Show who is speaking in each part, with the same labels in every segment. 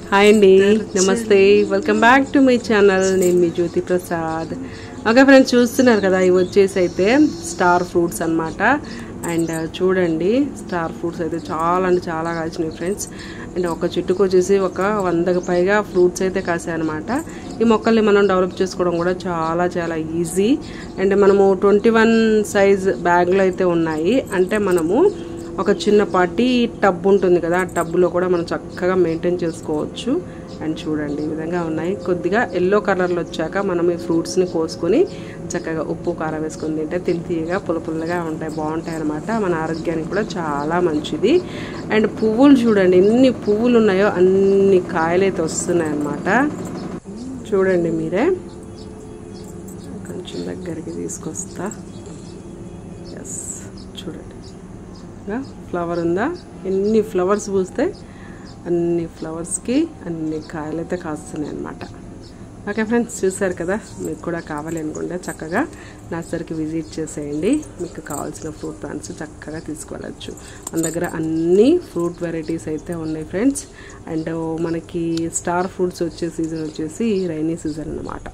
Speaker 1: Hi అండి, నమస్తే, welcome back to my channel. నేను మీ జ్యోతి ప్రసాద్. ఓకే ఫ్రెండ్స్, చూస్తున్నారు కదా, ఇవి వచ్చేసి అయితే స్టార్ ఫ్రూట్స్ అన్నమాట. అండ్ చూడండి, స్టార్ ఫ్రూట్స్ అయితే చాలా అంటే చాలా కాసినాయి ఫ్రెండ్స్. అండ్ ఒక చెట్టుకు వచ్చేసి ఒక 100కి పైగా ఫ్రూట్స్ అయితే కాసాయి అనమాట. ఈ మొక్కల్ని మనం డెవలప్ చేసుకోవడం కూడా చాలా చాలా ఈజీ. అండ్ మనము 21 సైజ్ బ్యాగ్లో అయితే ఉన్నాయి. అంటే మనము ఒక చిన్నపాటి టబ్ ఉంటుంది కదా, ఆ టబ్లో కూడా మనం చక్కగా మెయింటైన్ చేసుకోవచ్చు. అండ్ చూడండి, ఈ విధంగా ఉన్నాయి. కొద్దిగా ఎల్లో కలర్లో వచ్చాక మనం ఈ ఫ్రూట్స్ని కోసుకొని చక్కగా ఉప్పు కారం వేసుకొని తింటే తీయగా పుల్లగా ఉంటాయి, బాగుంటాయి అన్నమాట. మన ఆరోగ్యానికి కూడా చాలా మంచిది. అండ్ పువ్వులు చూడండి, ఎన్ని పువ్వులు ఉన్నాయో అన్ని కాయలు అయితే వస్తున్నాయి అన్నమాట. చూడండి మీరే, కొంచెం దగ్గరికి తీసుకొస్తా. ఎస్, చూడండి, ఫ్లవర్ ఉందా, ఎన్ని ఫ్లవర్స్ పూస్తే అన్ని ఫ్లవర్స్కి అన్ని కాయలు అయితే కాస్తున్నాయి అన్నమాట. ఓకే ఫ్రెండ్స్, చూసారు కదా, మీకు కూడా కావాలి అనుకుంటే చక్కగా నర్సరీకి విజిట్ చేసేయండి. మీకు కావాల్సిన ఫ్రూట్ ప్లాంట్స్ చక్కగా తీసుకెళ్ళచ్చు. మన దగ్గర అన్ని ఫ్రూట్ వెరైటీస్ అయితే ఉన్నాయి ఫ్రెండ్స్. అండ్ మనకి స్టార్ ఫ్రూట్స్ వచ్చే సీజన్ వచ్చేసి రైనీ సీజన్ అన్నమాట.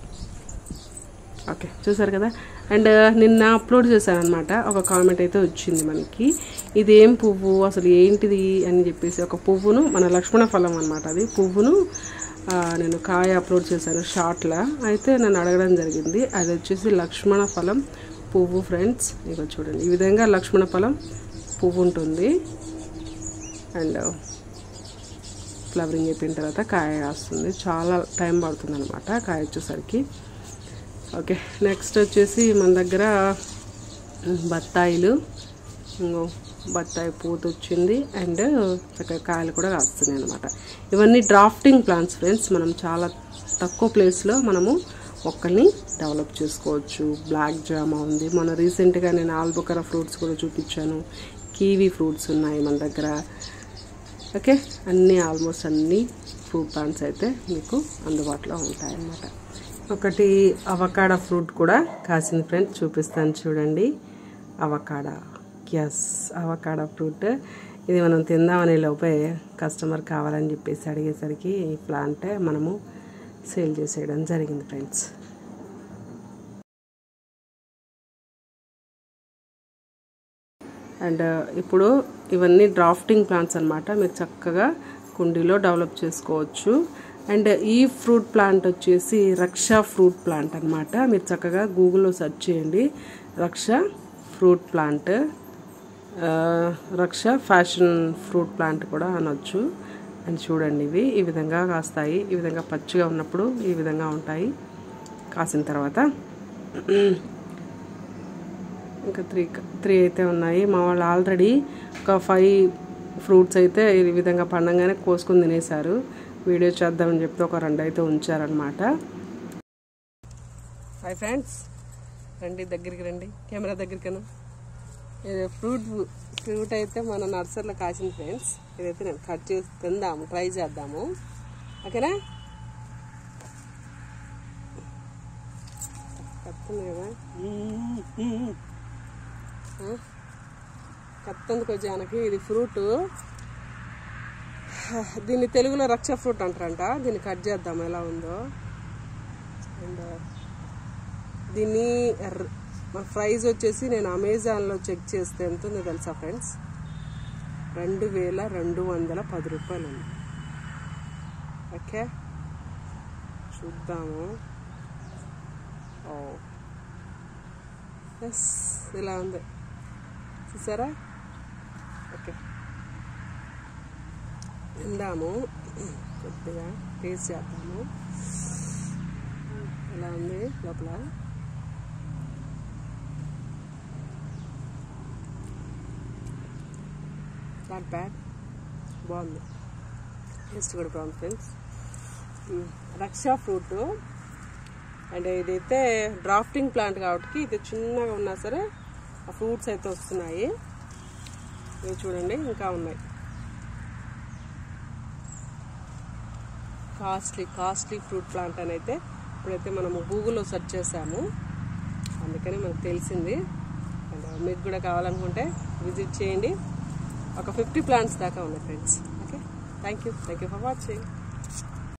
Speaker 1: ఓకే, చూసారు కదా. అండ్ నిన్న అప్లోడ్ చేశాను అనమాట, ఒక కామెంట్ అయితే వచ్చింది మనకి, ఇదేం పువ్వు అసలు ఏంటిది అని చెప్పేసి. ఒక పువ్వును, మన లక్ష్మణ ఫలం అనమాట, అది పువ్వును నేను కాయ అప్లోడ్ చేశాను షార్ట్లా. అయితే నన్ను అడగడం జరిగింది, అది వచ్చేసి లక్ష్మణ ఫలం పువ్వు ఫ్రెండ్స్. ఇక చూడండి, ఈ విధంగా లక్ష్మణ ఫలం పువ్వు ఉంటుంది. అండ్ ఫ్లవరింగ్ అయిపోయిన తర్వాత కాయ వస్తుంది, చాలా టైం పడుతుంది అనమాట కాయ వచ్చేసరికి. ఓకే, నెక్స్ట్ వచ్చేసి మన దగ్గర బత్తాయిలు, బత్తాయి పూత వచ్చింది. అండ్ చక్కగా కాయలు కూడా కాస్తున్నాయి అనమాట. ఇవన్నీ డ్రాఫ్టింగ్ ప్లాంట్స్ ఫ్రెండ్స్. మనం చాలా తక్కువ ప్లేస్లో మనము మొక్కల్ని డెవలప్ చేసుకోవచ్చు. బ్లాక్ జామా ఉంది, మన రీసెంట్గా నేను ఆల్బుకరా ఫ్రూట్స్ కూడా చూపించాను. కీవీ ఫ్రూట్స్ ఉన్నాయి మన దగ్గర. ఓకే, అన్నీ ఆల్మోస్ట్ అన్ని ఫ్రూట్ ప్లాంట్స్ అయితే మీకు అందుబాటులో ఉంటాయి అన్నమాట. ఒకటి అవకాడా ఫ్రూట్ కూడా కాసింది ఫ్రెండ్స్, చూపిస్తాను చూడండి. Avocado, yes, avocado fruit. ఇది మనం తిందామనే లోపే కస్టమర్ కావాలని చెప్పేసి అడిగేసరికి ఈ ప్లాంట్ మనము సేల్ చేసేయడం జరిగింది ఫ్రెండ్స్. అండ్ ఇప్పుడు ఇవన్నీ డ్రాఫ్టింగ్ ప్లాంట్స్ అన్నమాట. మీరు చక్కగా కుండీలో డెవలప్ చేసుకోవచ్చు. అండ్ ఈ ఫ్రూట్ ప్లాంట్ వచ్చేసి రక్ష ఫ్రూట్ ప్లాంట్ అనమాట. మీరు చక్కగా గూగుల్లో సెర్చ్ చేయండి, రక్ష ఫ్రూట్ ప్లాంట్, రక్ష ఫ్యాషన్ ఫ్రూట్ ప్లాంట్ కూడా అనొచ్చు. అండ్ చూడండి, ఇవి ఈ విధంగా కాస్తాయి. ఈ విధంగా పచ్చిగా ఉన్నప్పుడు ఈ విధంగా ఉంటాయి. కాసిన తర్వాత ఇంకా త్రీ అయితే ఉన్నాయి. మా వాళ్ళు ఆల్రెడీ ఒక 5 ఫ్రూట్స్ అయితే ఈ విధంగా పండంగానే కోసుకొని తినేశారు. వీడియో చేద్దామని చెప్పి ఒక 2 అయితే ఉంచారనమాట. హాయ్ ఫ్రెండ్స్, రండి, దగ్గరికి రండి, కెమెరా దగ్గరికన్నా. ఇది ఫ్రూట్ అయితే మన నర్సరీలో కాసింది ఫ్రెండ్స్. ఇదైతే నేను కట్ చేసి తిందాము, ట్రై చేద్దాము. ఓకేనా? కత్తుంది కదా, కత్తందుకు వచ్చానికి. ఇది ఫ్రూట్, దీన్ని తెలుగులో రక్ష ఫ్రూట్ అంటారంట. దీన్ని కట్ చేద్దాం ఎలా ఉందో. అండ్ దీన్ని మన ప్రైస్ వచ్చేసి నేను అమెజాన్లో చెక్ చేస్తే ఎంత ఉందో తెలుసా ఫ్రెండ్స్, 2210 రూపాయలు ఉంది. ఓకే, చూద్దాము. ఓ ఎస్, ఇలా ఉంది, చూసారా? ఓకే, తిందాము, కొద్దిగా టేస్ట్ చేద్దాము ఎలా ఉంది లోపల. నాట్ బ్యాడ్, బాగుంది, టేస్ట్ కూడా బాగుంది ఫ్రెండ్స్. రక్ష ఫ్రూట్. అండ్ ఇదైతే డ్రాఫ్టింగ్ ప్లాంట్ కాబట్టి ఇది చిన్నగా ఉన్నా సరే ఆ ఫ్రూట్స్ అయితే వస్తున్నాయి. ఇవి చూడండి, ఇంకా ఉన్నాయి. కాస్ట్లీ ఫ్రూట్ ప్లాంట్ అని అయితే ఇప్పుడైతే మనము గూగుల్లో సెర్చ్ చేసాము, అందుకని మనకు తెలిసింది. అండ్ మీకు కూడా కావాలనుకుంటే విజిట్ చేయండి. ఒక 50 ప్లాంట్స్ దాకా ఉన్నాయి friends. Okay, thank you for watching. కదా.